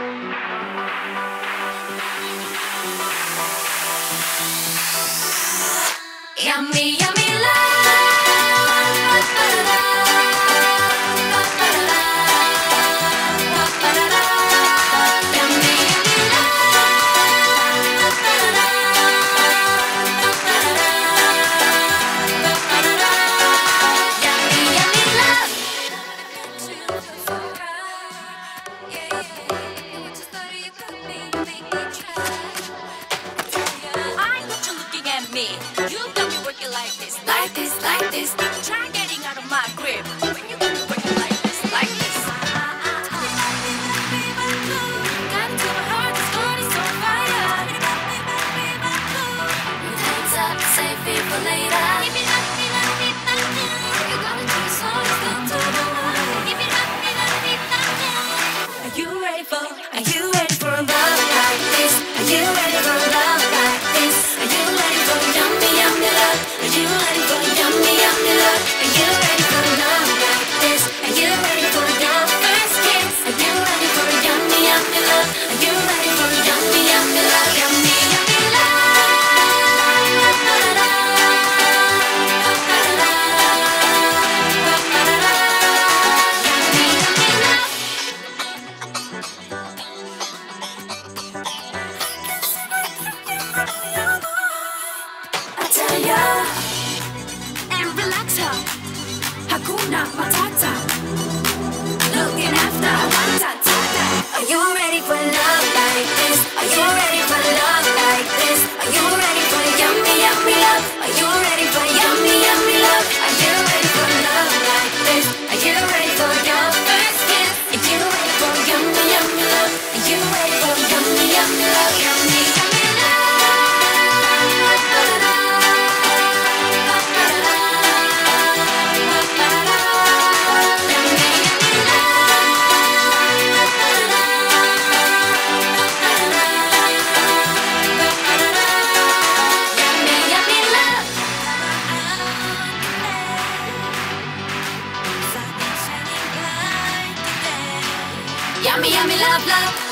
Yummy, yummy love. Yummy, yummy love. I want you looking at me. You got me working like this, like this, like this. Try getting out of my grip. When you got me working like this, like this. Got into my heart, this heart is on fire. Hands up, save it for later. Give it up, give it up, give it up. You gotta do it so it's not too long. Give it up, give it up, give it up. Are you ready for a love like this? Are you ready for a love like this? Are you ready for yummy, yummy love? Are you ready for yummy, yummy love? Are you ready for love like this? Are you ready for your first kiss? Are you ready for yummy, yummy love? Are you ready for yummy, yummy love? Yummy, yummy love. And relax her. Hakuna Matata. Looking after Matata. Are you ready for love like this? Are you ready for love like this? Are you ready for yummy, yummy love? Are you ready for yummy, yummy love? Are you ready for love like this? Are you ready for your first kiss? Are you ready for yummy, yummy love? Are you ready for yummy, yummy love? Yummy, yummy love. Yummy, yummy love, love.